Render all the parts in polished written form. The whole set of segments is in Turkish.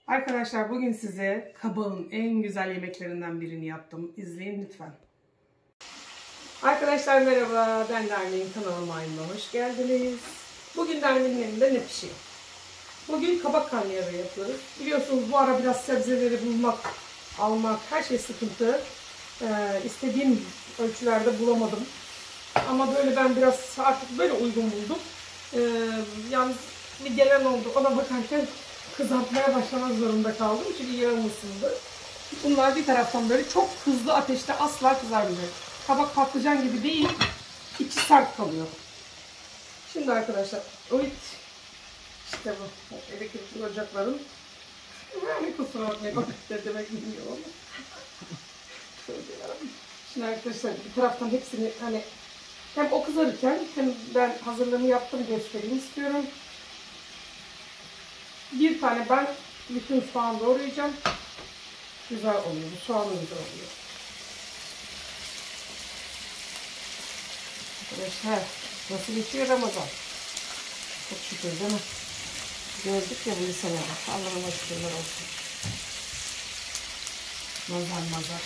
Arkadaşlar bugün size kabağın en güzel yemeklerinden birini yaptım. İzleyin lütfen. Arkadaşlar merhaba, ben Derneğin kanalıma hoş geldiniz. Bugün Derneğin elinde ne pişiyor? Bugün kabak karnıyarığı yapıyoruz. Biliyorsunuz bu ara biraz sebzeleri bulmak, almak, her şey sıkıntı. İstediğim ölçülerde bulamadım. Ama böyle ben biraz artık böyle uygun buldum. Yalnız bir gelen oldu. Ona bakarken kızartmaya başlamak zorunda kaldım. Çünkü yağım ısındı. Bunlar bir taraftan böyle çok hızlı ateşte asla kızarmayacak. Kabak patlıcan gibi değil, içi sert kalıyor. Şimdi arkadaşlar, işte bu elektrikli ocakların yani kusura bakmayın, ne demek bilmiyorum ama. Şimdi arkadaşlar bir taraftan hepsini hani hem o kızarırken hem ben hazırlığımı yaptım göstereyim istiyorum. Bir tane ben bütün soğan doğrayacağım. Güzel oluyor. Bu soğanı güzel oluyor. Arkadaşlar nasıl geçiyor Ramazan? Çok şükür değil mi? Gördük ya bu senede. Allah'ıma şükürler olsun. Mazar.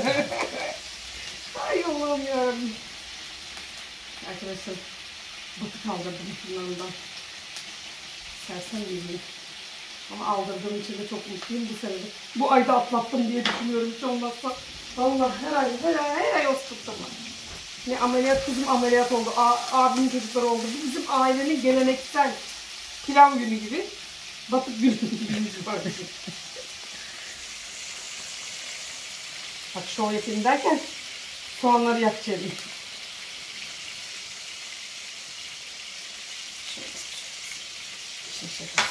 Ay Allah'ım yarabbim. Arkadaşlar batık aldırdım bunlarından. Sersem bileyim. Ama aldırdığım için de çok mutluyum bu senede. Bu ayda atlattım diye düşünüyorum hiç olmazsa. Vallahi her ay osturttum. Ne ameliyat, kızım ameliyat oldu. Abimin çocukları oldu. Bu bizim ailenin geleneksel pilav günü gibi. Batık günü gibi var. Bak şov yapayım derken soğanları yakacağım. Şöyle.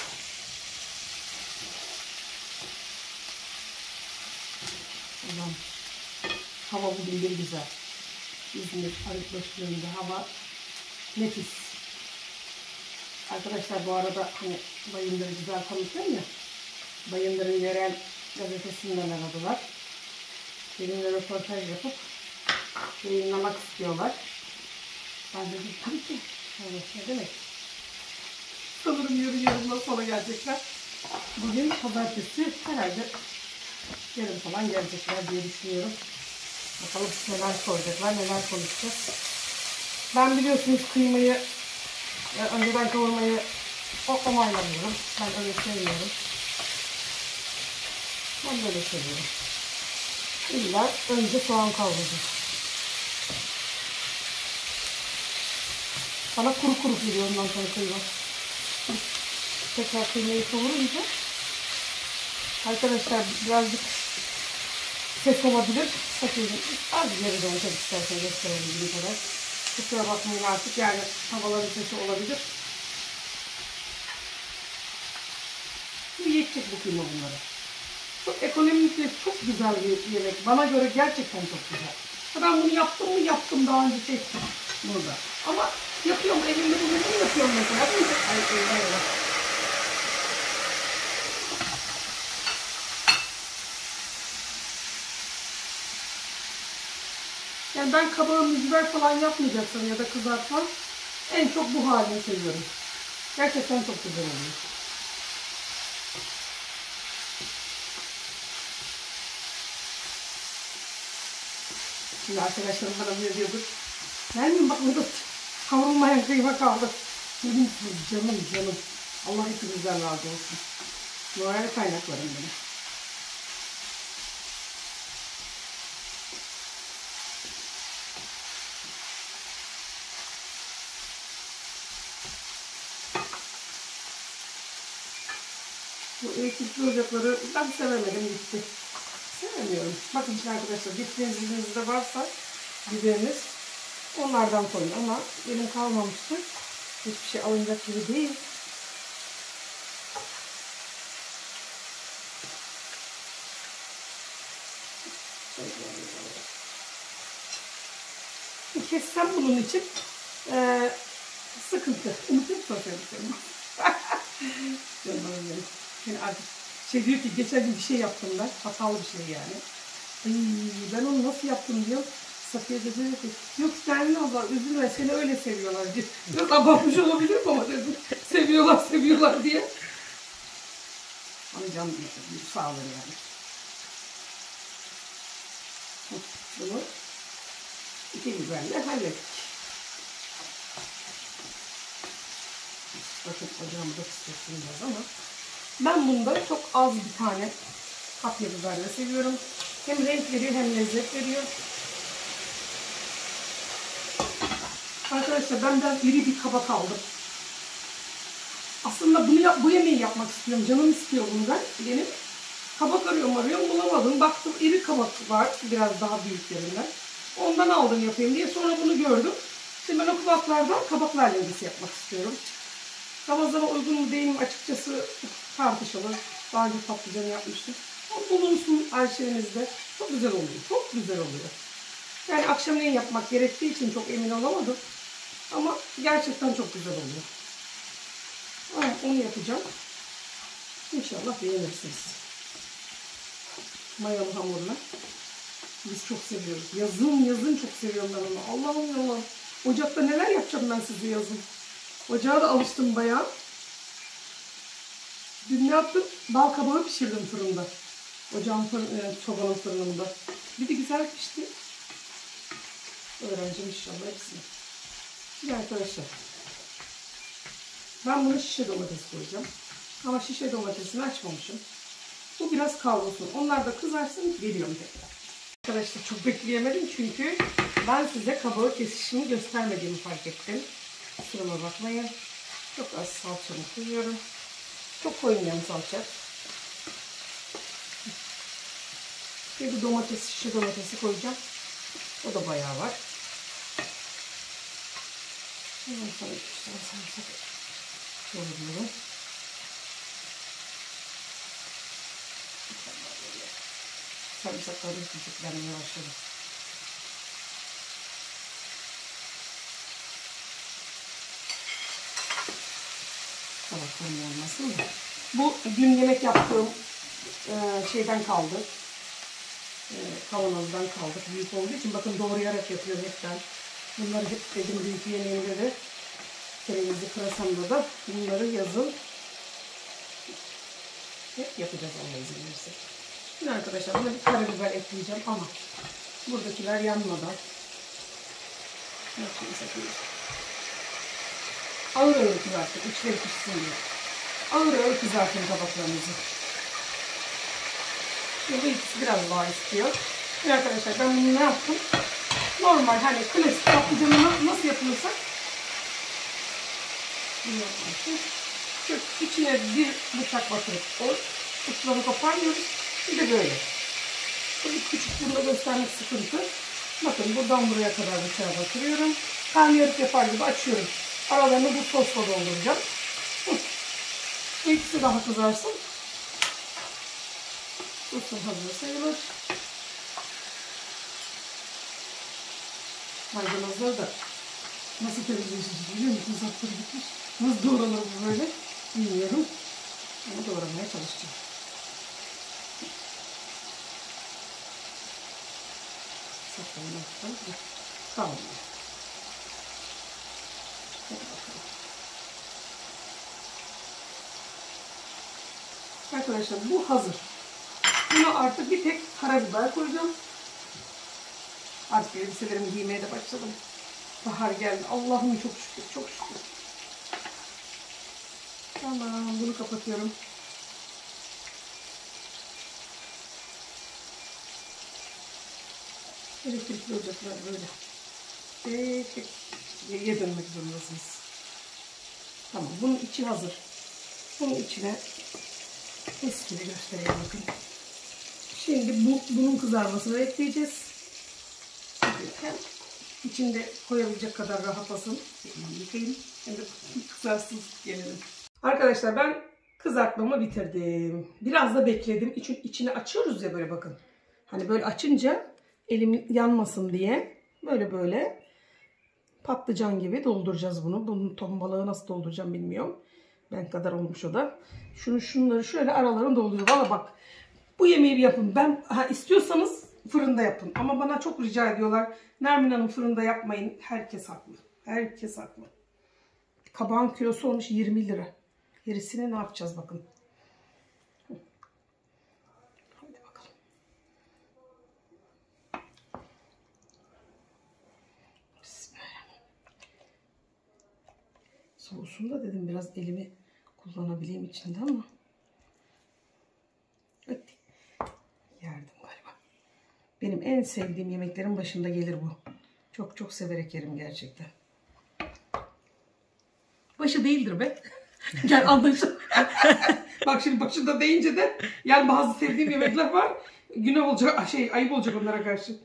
Ulan, hava bugün bir güzel. İzmir, Arıkbaşı'nda hava nefis. Arkadaşlar bu arada hani Bayındır'ı güzel tanıtıyorum ya. Bayındır'ın yerel gazetesinden aradılar. Benimle röportaj yapıp yayınlamak istiyorlar. Ben de dedim tabii ki. Evet, ne demek? Sanırım yarın sonra gelecekler. Bugün pazartesi herhalde yarın falan gelecekler diye düşünüyorum. Bakalım neler soracaklar, neler konuşacağız. Ben biliyorsunuz kıymayı önceden kavurmayı onaylamıyorum. Ben öyle sevmiyorum. Ben böyle seviyorum. İlla önce soğan kavrulacak. Bana kuru geliyor ondan sonra kıyma. Tekrar kıymayı kavurunca arkadaşlar birazcık ses olabilir. Sakıncı az geri döneceğim istersen gösterebildiğim kadar. Kusura bakmayın artık yani havaların sesi olabilir. Bu yetecek bu kıyma bunlara. Çok ekonomik ve çok güzel bir yemek. Bana göre gerçekten çok güzel. Ben bunu yaptım mı? Yaptım daha önce seçtim burada. Ama yapıyorum elimde bunu yapıyorum mesela. Ay. Yani ben kabağı mücver falan yapmayacaksam ya da kızartmam en çok bu halini seviyorum. Gerçekten çok güzel oluyor. Şimdi arkadaşlarım bana ne diyordur? Nermin bak burada kavrulmayan kıyma kaldı. Dedim canım. Allah hepinizden razı olsun. Moral kaynaklarım benim. Bu elektrikli ocakları ben sevemedim gitti. Sevmiyorum. Bakın şimdi arkadaşlar gittiğiniz elinizde varsa biberiniz onlardan koyun ama benim kalmamıştı. Hiçbir şey alınacak gibi değil. Kessem bunun için sıkıntı. Unutup söyledim. Canım benim. Yani artık diyor ki geçen gün bir şey yaptım ben. Hatalı bir şey yani. Ben onu nasıl yaptım diyor. Safiye de diyor ki yok Nermin abla üzülme seni öyle seviyorlar diyor. Yok abartmış olabilirim ama dedim. Seviyorlar diye. sağlayacağım sağlar yani. Bunu iki biberle hallettik. Bakın ocağımı da kısıtlayayım biraz ama ben bunda çok az bir tane kapya biberle seviyorum. Hem renk veriyor hem lezzet veriyor. Arkadaşlar ben biraz iri bir kabak aldım. Aslında bu yemeği yapmak istiyorum. Canım istiyor bundan. Benim kabak arıyorum bulamadım. Baktım iri kabak var. Biraz daha büyüklerinden. Ondan aldım yapayım diye. Sonra bunu gördüm. Şimdi ben o kabaklardan kabaklar lezzeti yapmak istiyorum. Ramazan'a uygun mu değil mi açıkçası tartışılır. Daha önce patlıcanı yapmıştım. O bulunsun arşivimizde. Çok güzel oluyor. Çok güzel oluyor. Yani akşamleyin yapmak gerektiği için çok emin olamadım. Ama gerçekten çok güzel oluyor. Evet, onu yapacağım. İnşallah beğenirsiniz. Mayalı hamurla. Biz çok seviyoruz. Yazın çok seviyorum ben onu. Allah'ım. Ocakta neler yapacağım ben size yazın. Ocağa da alıştım bayağı. Dün ne yaptım? Bal kabağı pişirdim fırında. Sobanın fırınında. Bir de güzel pişti. Öğreneceğim inşallah hepsini. Şimdi arkadaşlar. Ben bunu şişe domates koyacağım. Ama şişe domatesini açmamışım. Bu biraz kavrulsun. Onlar da kızarsın. Geliyorum tekrar. Arkadaşlar çok bekleyemedim çünkü ben size kabağı kesişimi göstermediğimi fark ettim. Kusuruma bakmayın. Çok az salçamı koyuyorum. Çok koymayalım salça. Bir domates, şişe domatesi koyacağım. O da bayağı var. Ondan sonra 3 tane sarımsak koyuyorum. Sarımsakları küçüklenmeye başladı. Tabaklarım olmasın da. Bu dün yemek yaptığım şeyden kaldı. Kavanozdan kaldı. Büyük olduğu için bakın doğrayarak yapıyorum hepten. Bunları hep dedim büyük yemeğimde de kerevizi pırasamda da bunları yazın hep yapacağız Allah izin verirse. Şimdi arkadaşlar buna bir karabiber ekleyeceğim ama buradakiler yanmadan ağır kızartın, içleri pişsin diye. Ağır kızartın tabaklarınızı. Şimdi ikisi biraz daha istiyor. Şimdi arkadaşlar ben bunu ne yaptım? Normal hani klasik patlıcanı nasıl yapıyorsak bunu yapmışım. Şu içine bir bıçak batırıp uçlarını koparmıyoruz. Bir de böyle. Bunu küçük bunda göstermek sıkıntı. Bakın buradan buraya kadar bıçağı batırıyorum. Karnıyarık yapar gibi açıyorum. Aralarını bu sosla dolduracağım. Bu ikisi daha kızarsın. Sosum hazır sayılır. Maydanozları da nasıl temizleyeceğiz biliyor musunuz? Zaptları gitmiş. Nasıl doğranır bu böyle bilmiyorum. Ama doğramaya çalışacağım. Saplarını yaptım. Tamam. Hadi bakalım. Arkadaşlar bu hazır. Buna artık bir tek karabiber koyacağım. Artık elbiselerimi giymeye de başladım. Bahar geldi. Allah'ım çok şükür, çok şükür. Tamam, bunu kapatıyorum. Elektrikli ocaklar böyle. Geriye dönmek zorundasınız. Tamam, bunun içi hazır. Bunun içine eskini göstereyim bakın. Şimdi bunun kızarmasını bekleyeceğiz. Hem içinde koyabilecek kadar rahatlasın. Yıkayayım. Hem de kızarsın gelelim. Arkadaşlar ben kızartmamı bitirdim. Biraz da bekledim. İçini açıyoruz ya böyle bakın. Hani böyle açınca elim yanmasın diye böyle patlıcan gibi dolduracağız bunu. Bunun ton balığı nasıl dolduracağım bilmiyorum. Ben kadar olmuş o da. Şunları şöyle aralarına dolduruyor. Valla bak bu yemeği yapın. İstiyorsanız fırında yapın. Ama bana çok rica ediyorlar. Nermin Hanım fırında yapmayın. Herkes haklı. Herkes haklı. Kabağın kilosu olmuş 20 lira. Gerisine ne yapacağız bakın. Soğusun da dedim biraz elimi kullanabileyim içinde ama. Evet. Yerdim galiba. Benim en sevdiğim yemeklerin başında gelir bu. Çok çok severek yerim gerçekten. Başı değildir be. Gel anlaşılır. Bak şimdi başında deyince de yani bazı sevdiğim yemekler var. Günah olacak, ayıp olacak onlara karşı.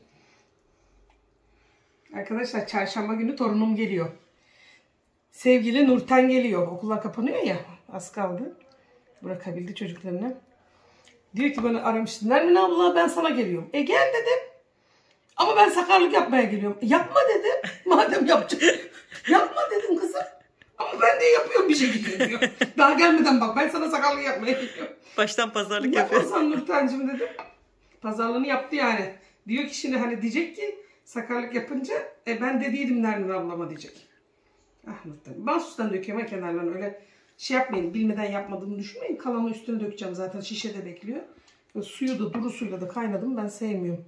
Arkadaşlar çarşamba günü torunum geliyor. Sevgili Nurten geliyor. Okullar kapanıyor ya. Az kaldı. Bırakabildi çocuklarını. Diyor ki bana aramıştı. Nermin abla ben sana geliyorum. Gel dedim. Ama ben sakarlık yapmaya geliyorum. Yapma dedim. Madem yapacak. Yapma dedim kızım. Ama ben de yapıyorum bir şekilde diyor. Daha gelmeden bak ben sana sakarlık yapmaya geliyorum. Baştan pazarlık yapıyor. Yapmasan Nurten'cim dedim. Pazarlığını yaptı yani. Diyor ki şimdi hani diyecek ki sakarlık yapınca ben dediydim Nermin ablama diyecek. Ah Nurten. Mahsustan döküyorum kenarlarına öyle şey yapmayın. Bilmeden yapmadığımı düşünmeyin. Kalanı üstüne dökeceğim zaten şişede bekliyor. Suyu da duru suyla da kaynadım. Ben sevmiyorum.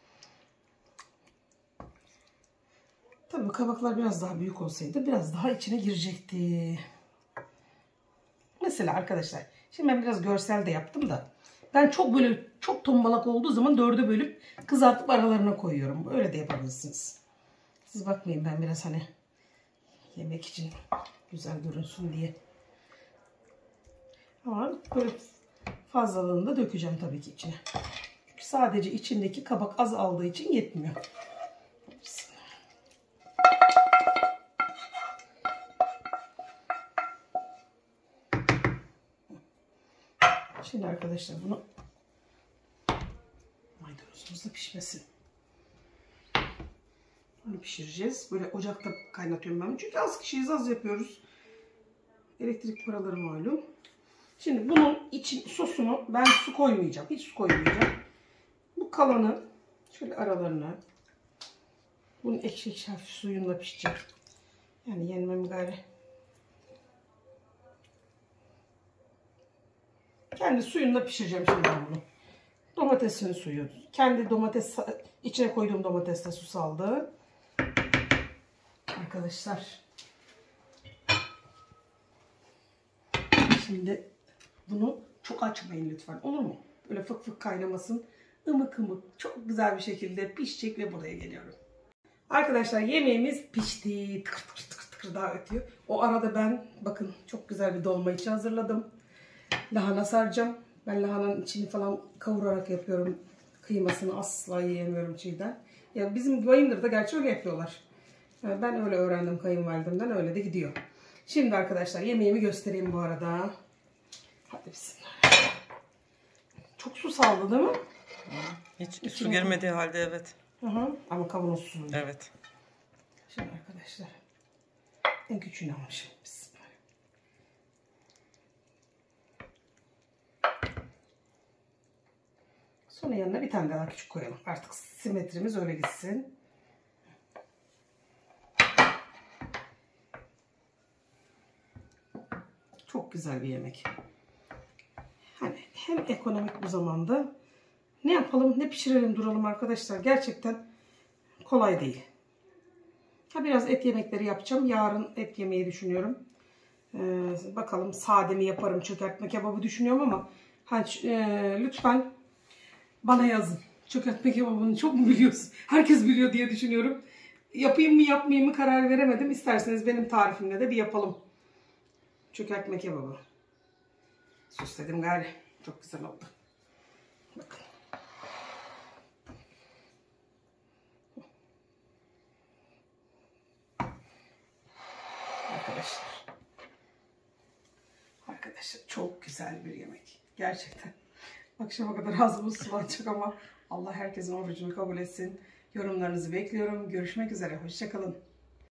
Tabii kabaklar biraz daha büyük olsaydı biraz daha içine girecekti. Mesela arkadaşlar şimdi ben biraz görsel de yaptım da ben çok tombalak olduğu zaman 4'e bölüp kızartıp aralarına koyuyorum. Öyle de yapabilirsiniz. Siz bakmayın ben biraz hani yemek için güzel görünsün diye. Ama böyle fazlalığını da dökeceğim tabii ki içine. Çünkü sadece içindeki kabak az aldığı için yetmiyor. Şimdi arkadaşlar bunu maydanozumuz da pişmesin. Bunu pişireceğiz. Böyle ocakta kaynatıyorum ben. Çünkü az kişiyiz, az yapıyoruz. Elektrik paraları malum. Şimdi bunun için sosunu ben su koymayacağım. Hiç su koymayacağım. Bu kalanı şöyle aralarına bunun ekşi hafif suyunla pişecek. Yani yenmem gari. Kendi suyunla pişireceğim şimdi ben bunu. Domatesin suyu. Kendi içine koyduğum domates de su saldı. Arkadaşlar. Şimdi bunu çok açmayın lütfen. Olur mu? Böyle fık fık kaynamasın. Imık ımık çok güzel bir şekilde pişecek ve buraya geliyorum. Arkadaşlar yemeğimiz pişti. Tıkır tıkır tıkır tıkır daha ötüyor. O arada ben bakın çok güzel bir dolma içi hazırladım. Lahana saracağım. Ben lahananın içini falan kavurarak yapıyorum. Kıymasını asla yiyemiyorum çiğden. Ya bizim Bayındır'da gerçi öyle yapıyorlar. Yani ben öyle öğrendim kayınvalidemden. Öyle de gidiyor. Şimdi arkadaşlar yemeğimi göstereyim bu arada. Hadi bismillah. Çok su saldı değil mi? Hiç su girmediği halde evet. Hı. Ama kavanoz su. Evet. Şimdi arkadaşlar en küçüğünü almışım. Bismillah. Sonra yanına bir tane daha küçük koyalım. Artık simetrimiz öyle gitsin. Çok güzel bir yemek. Hani hem ekonomik bu zamanda ne yapalım ne pişirelim duralım arkadaşlar. Gerçekten kolay değil. Biraz et yemekleri yapacağım. Yarın et yemeyi düşünüyorum. Bakalım sade mi yaparım, çökertme kebabı düşünüyorum ama lütfen bana yazın. Çökertme kebabını çok mu biliyorsun? Herkes biliyor diye düşünüyorum. Yapayım mı yapmayayım mı karar veremedim. İsterseniz benim tarifimle de bir yapalım. Çökertme kebabı. Süsledim gari. Çok güzel oldu. Bakın. Arkadaşlar çok güzel bir yemek. Gerçekten. Akşama kadar ağzımız sulanacak ama Allah herkesin orucunu kabul etsin. Yorumlarınızı bekliyorum. Görüşmek üzere. Hoşça kalın.